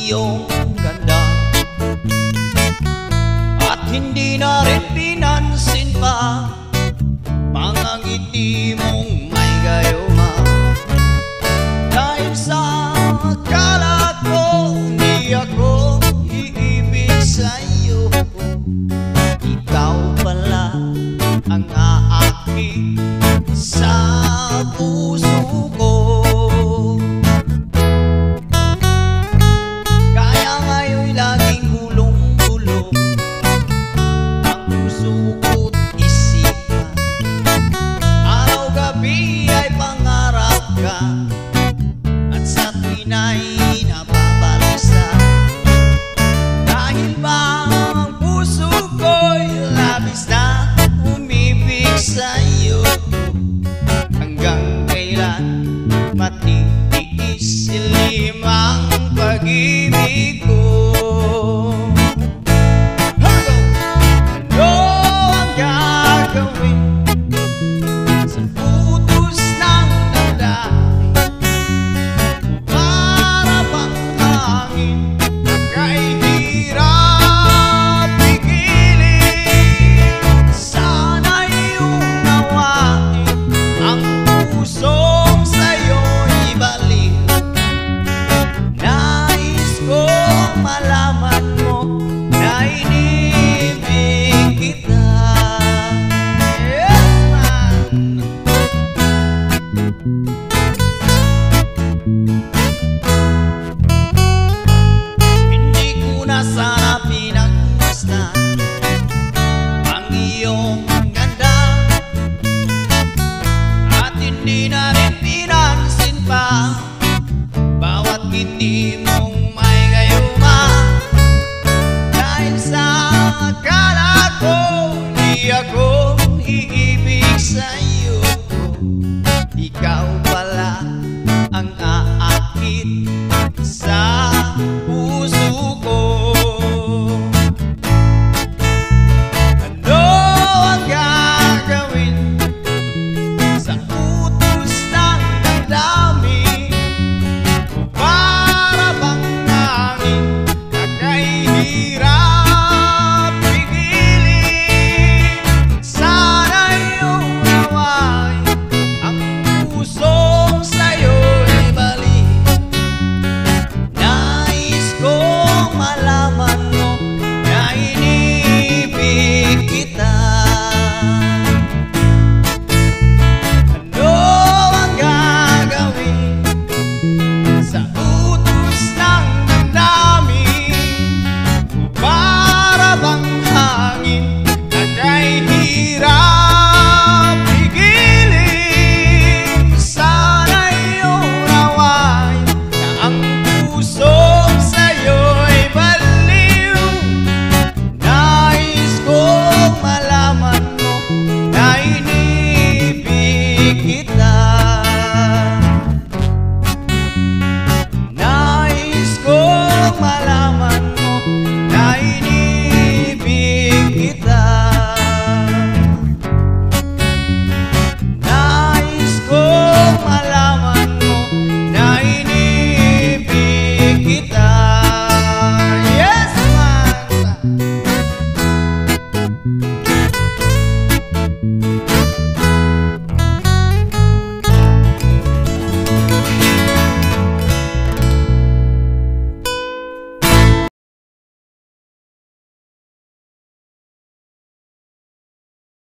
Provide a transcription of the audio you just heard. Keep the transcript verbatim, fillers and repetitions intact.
iyong ganda at hindi na rin pinansin pa mga ngiti mong may gayuma. Dahil sa akala ko di ako iibig sa'yo, ikaw pala ang aakit sa puso ko. Kaya ngayon'y laging gulong-gulong ang puso ko't isipan. Araw-gabi ay pangarap ka at sa tuwin ay nababalisa. Dahil ba ang puso ko'y labis na umibig sa'yo, hanggang kailan matitiis limang pag-ibig ko. Ano ang gagawin sa putos ng damdamin? Para bang hangin na kay hirap pigilin. Sana'y unawain ang pusong sa'yo'y ibalik. Nais kong malaman mo na inibig kita. Yes, man! Hindi ko na sana pinagmasdan ang iyong ganda at hindi na rin pinansin pa bawat ngiti mong may gayuma. Dahil sa akala ko di ako iibig sa'yo, ikaw pala ang aakit sa